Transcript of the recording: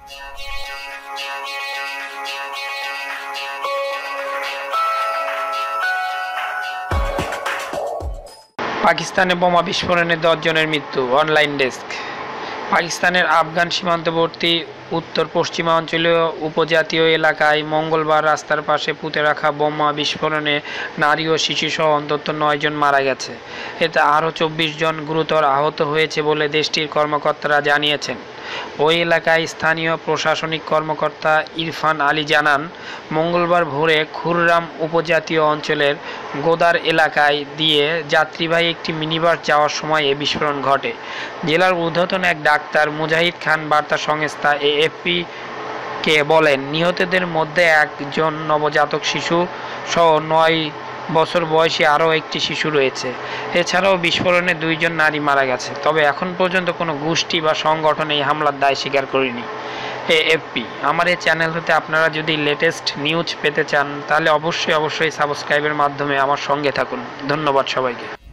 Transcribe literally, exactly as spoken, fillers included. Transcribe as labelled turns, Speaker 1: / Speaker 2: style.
Speaker 1: পাকিস্তানে বোমা বিস্ফোরণে দশ জনের মৃত্যু। Online desk. পাকিস্তানের আফগান সীমান্তবর্তী উত্তর পশ্চিমাঞ্চলীয় উপজাতীয় এলাকায় মঙ্গলবার রাস্তার পাশে পুঁতে রাখা বোমা বিস্ফোরণে নারী ও শিশুসহ অন্তত নয় জন মারা গেছে। এতে আরও চব্বিশ জন গুরুতর আহত হয়েছে বলে দেশটির কর্মকর্তারা জানিয়েছেন। ওই এলাকায় স্থানীয় প্রশাসনিক কর্মকর্তা ইরফান আলী জানান, মঙ্গলবার ভোরে খুররাম উপজাতীয় অঞ্চলের গোদার এলাকায় দিয়ে যাত্রীবাহী একটি মিনিবাস যাওয়ার সময় এ বিস্ফোরণ ঘটে। জেলার ঊর্ধ্বতন এক ডাক্তার মুজাহিদ খান বার্তা সংস্থা এএফপি কে বলেন, নিহতদের মধ্যে একজন নবজাতক শিশু সহ নয় বছর বয়সী আরও একটি শিশু রয়েছে। এছাড়াও বিস্ফোরণে দুইজন নারী মারা গেছে। তবে এখন পর্যন্ত কোনো গোষ্ঠী বা সংগঠন এই হামলার দায় স্বীকার করেনি। এএফপি। আমার এই চ্যানেল হতে আপনারা যদি লেটেস্ট নিউজ পেতে চান তাহলে অবশ্যই অবশ্যই সাবস্ক্রাইবের মাধ্যমে আমার সঙ্গে থাকুন। ধন্যবাদ সবাইকে।